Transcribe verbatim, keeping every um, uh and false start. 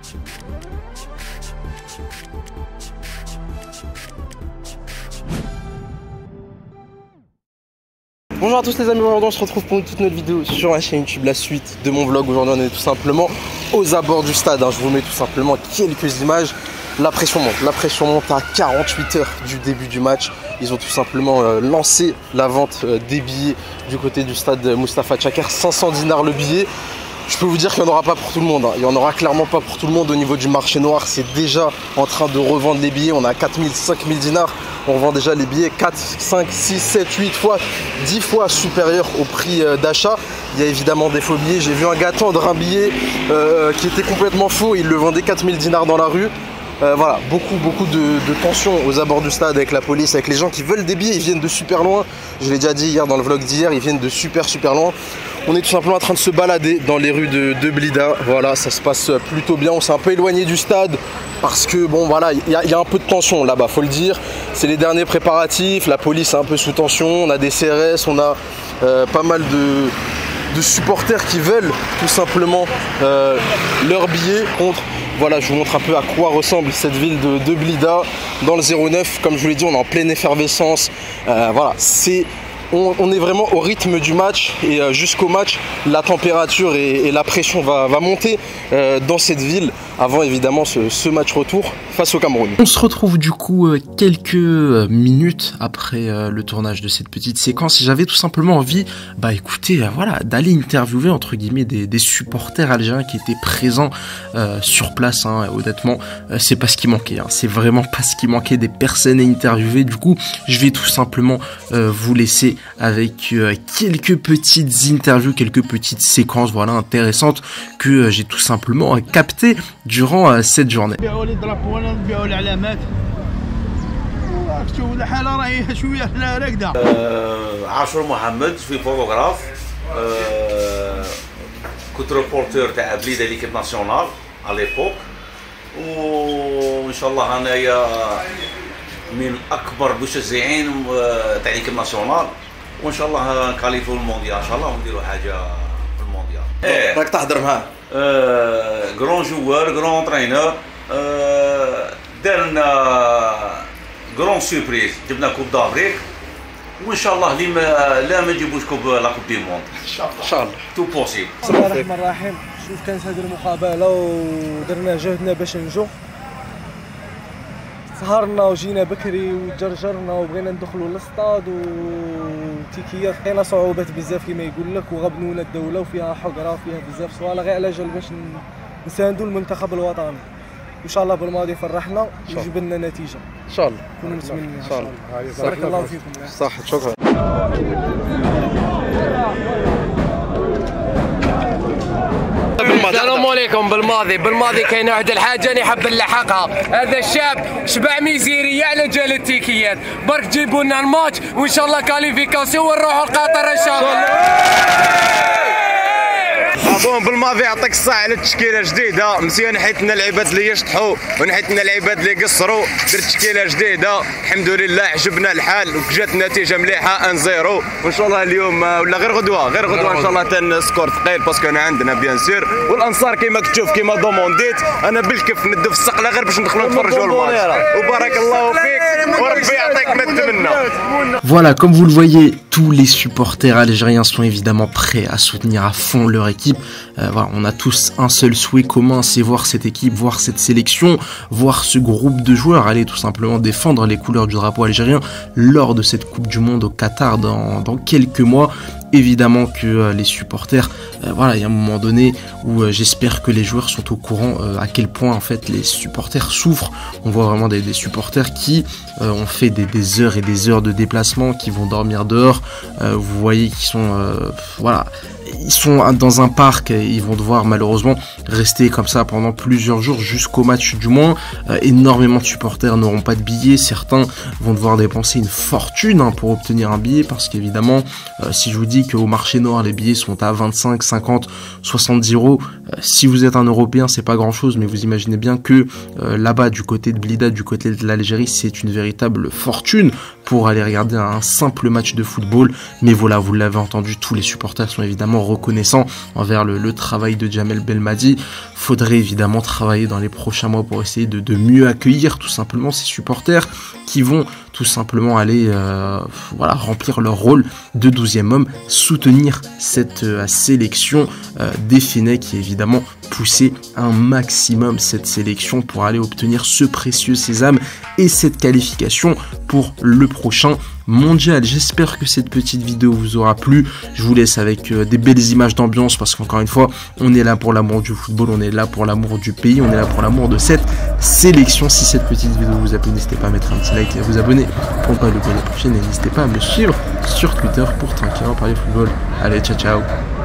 Bonjour à tous les amis, aujourd'hui on se retrouve pour une toute nouvelle vidéo sur la chaîne YouTube, la suite de mon vlog. Aujourd'hui on est tout simplement aux abords du stade, hein. Je vous mets tout simplement quelques images. La pression monte, la pression monte à quarante-huit heures du début du match. Ils ont tout simplement euh, lancé la vente euh, des billets du côté du stade Mustapha Tchakar, cinq cents dinars le billet. Je peux vous dire qu'il n'y en aura pas pour tout le monde, hein. Il n'y en aura clairement pas pour tout le monde au niveau du marché noir. C'est déjà en train de revendre les billets. On a quatre mille, cinq mille dinars. On revend déjà les billets quatre, cinq, six, sept, huit fois, dix fois supérieur au prix d'achat. Il y a évidemment des faux billets. J'ai vu un gars tendre un billet euh, qui était complètement faux. Il le vendait quatre mille dinars dans la rue. Euh, voilà, beaucoup beaucoup de, de tension aux abords du stade avec la police, avec les gens qui veulent des billets. Ils viennent de super loin. Je l'ai déjà dit hier dans le vlog d'hier, ils viennent de super super loin. On est tout simplement en train de se balader dans les rues de, de Blida. Voilà, ça se passe plutôt bien. On s'est un peu éloigné du stade parce que bon voilà, il y, y a un peu de tension là-bas, faut le dire. C'est les derniers préparatifs, la police est un peu sous tension. On a des C R S, on a euh, pas mal de, de supporters qui veulent tout simplement euh, leurs billets contre. Voilà, je vous montre un peu à quoi ressemble cette ville de, de Blida. Dans le zéro neuf, comme je vous l'ai dit, on est en pleine effervescence. Euh, voilà, c'est... On, on est vraiment au rythme du match et euh, jusqu'au match, la température et, et la pression va, va monter euh, dans cette ville avant évidemment ce, ce match retour face au Cameroun. On se retrouve du coup euh, quelques euh, minutes après euh, le tournage de cette petite séquence et j'avais tout simplement envie, bah écoutez, euh, voilà, d'aller interviewer entre guillemets des, des supporters algériens qui étaient présents euh, sur place. Hein, honnêtement, euh, c'est pas ce qui manquait. Hein, c'est vraiment pas ce qui manquait, des personnes à interviewer. Du coup, je vais tout simplement euh, vous laisser avec euh, quelques petites interviews, quelques petites séquences voilà intéressantes que euh, j'ai tout simplement euh, captées durant euh, cette journée. عاشور محمد في فوتوغراف كنت ريبورتور تاع بليده ليكيب ناسيونال على ليبوك وان شاء الله انايا من اكبر المشجعين تاع ليكيب ناسيونال وان شاء الله نكاليفوا المونديال ان شاء الله ونديروا حاجه في المونديال. ايه راك تهضر معاه؟ آه غران جوار غران ترينور آه دار لنا غران سوربريز جبنا كوب دافريك وان شاء الله لي ما لا ما نجيبوش كوب لا كوب دي موند ان شاء الله ان شاء الله تو بوسيبل. بسم الله الرحمن الرحيم. شوف كانت هذه المقابله ودرنا جهدنا باش ننجو. سهرنا وجينا بكري وجرجرنا وبغينا ندخلوا للسطاد وتيكيات لقينا صعوبات بزاف كما يقول لك وغبنونا الدوله وفيها حقره وفيها بزاف صوالح غير على جال باش نساندوا المنتخب الوطني. ان شاء الله بالماضي فرحنا ويجيب لنا نتيجه ان شاء الله. كونوا متمنين ان شاء الله. بارك الله فيكم. صح، شكرا. السلام عليكم. بالماضي بالماضي كاينه واحد الحاجه اللي حاب نلحقها. هذا الشاب شبع ميزيريه على جال التيكيات. برك جيبوا لنا الماتش وان شاء الله كاليفيكاسيون ونروحوا لقطر ان شاء الله. بون بالماضي يعطيك الصحة على التشكيله جديده مزيان حيت لنا العباد اللي يشطحوا ونحيت لنا العباد اللي قصروا درت تشكيله جديده الحمد لله عجبنا الحال وجات نتيجه مليحه واحد صفر وان شاء الله اليوم ولا غير غدوه غير غدوه ان شاء الله تنسكور ثقيل باسكو انا عندنا بيان سور والانصار كيما كتشوف كيما دومونديت انا بالكف ندو في السقله غير باش ندخلوا نتفرجوا الماتش وبارك الله فيك وربي يعطيك ما تمنى. Voilà, comme vous le voyez, tous les supporters algériens sont évidemment prêts à soutenir à fond leur équipe. Euh, voilà, on a tous un seul souhait commun, c'est voir cette équipe, voir cette sélection, voir ce groupe de joueurs aller tout simplement défendre les couleurs du drapeau algérien lors de cette Coupe du Monde au Qatar dans, dans quelques mois. Évidemment que euh, les supporters, euh, voilà, il y a un moment donné où euh, j'espère que les joueurs sont au courant euh, à quel point en fait les supporters souffrent. On voit vraiment des, des supporters qui euh, ont fait des, des heures et des heures de déplacement, qui vont dormir dehors. Euh, vous voyez qu'ils sont, euh, voilà, ils sont dans un parc, et ils vont devoir malheureusement rester comme ça pendant plusieurs jours jusqu'au match du moins. Euh, énormément de supporters n'auront pas de billets, certains vont devoir dépenser une fortune hein, pour obtenir un billet parce qu'évidemment, euh, si je vous dis qu'au marché noir les billets sont à vingt-cinq, cinquante, soixante-dix euros, euh, si vous êtes un Européen c'est pas grand chose, mais vous imaginez bien que euh, là-bas du côté de Blida, du côté de l'Algérie, c'est une véritable fortune pour aller regarder un simple match de football. Mais voilà, vous l'avez entendu, tous les supporters sont évidemment reconnaissants envers le, le travail de Jamel Belmadi. Faudrait évidemment travailler dans les prochains mois pour essayer de, de mieux accueillir tout simplement ces supporters qui vont tout simplement aller euh, voilà, remplir leur rôle de douzième homme, soutenir cette euh, sélection euh, des Fennecs qui évidemment pousser un maximum cette sélection pour aller obtenir ce précieux sésame et cette qualification pour le prochain mondial. J'espère que cette petite vidéo vous aura plu. Je vous laisse avec euh, des belles images d'ambiance parce qu'encore une fois, on est là pour l'amour du football, on est là pour l'amour du pays, on est là pour l'amour de cette sélection. Si cette petite vidéo vous a plu, n'hésitez pas à mettre un petit like et à vous abonner pour ne pas louper la prochaine et n'hésitez pas à me suivre sur Twitter pour tranquillement parler football. Allez, ciao ciao.